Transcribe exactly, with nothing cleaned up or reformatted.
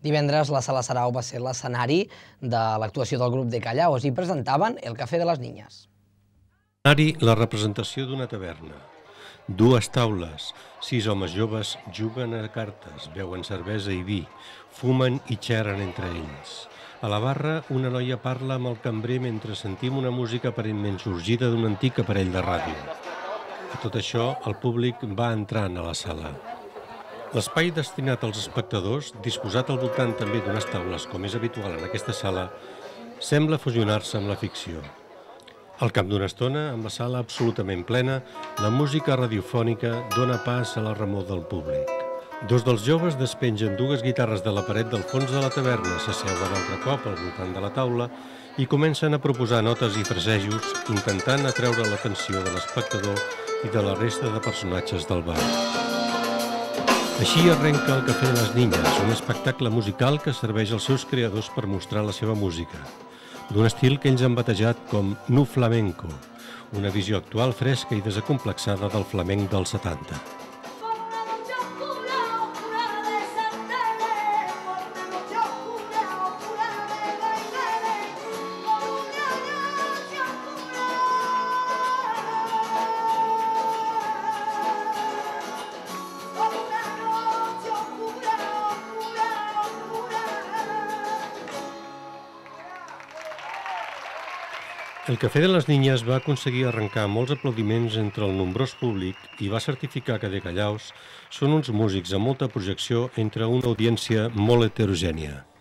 Divendres la Sala Sarau va ser l'escenari de l'actuació del grup de Callaos i presentaven El Café de les Niñas. La representació d'una taverna. Dues taules, sis homes joves juguen a cartes, beuen cervesa i vi, fumen i xerren entre ells. A la barra, una noia parla amb el cambrer mentre sentim una música aparentment sorgida d'un antic aparell de ràdio. A tot això, el públic va entrant a la sala. L'espai destinat als espectadors, disposat al voltant també d'unes taules com és habitual en aquesta sala, sembla fusionar-se amb la ficció. Al cap d'una estona, amb la sala absolutament plena, la música radiofònica dona pas a la remor del públic. Dos dels joves despengen dues guitarres de la paret del fons de la taverna, s'asseuen altre cop al voltant de la taula i comencen a proposar notes i frasejos, intentant atreure l'atenció de l'espectador i de la resta de personatges del bar. Així arrenca El Café de les Niñas, un espectacle musical que serveix als seus creadors per mostrar la seva música, d'un estil que ells han batejat com Nu Flamenco, una visió actual fresca i desacomplexada del flamenc dels setanta. El Café de les Niñas va aconseguir arrencar molts aplaudiments entre el nombrós públic i va certificar que De Callaos són uns músics amb molta projecció entre una audiència molt heterogènia.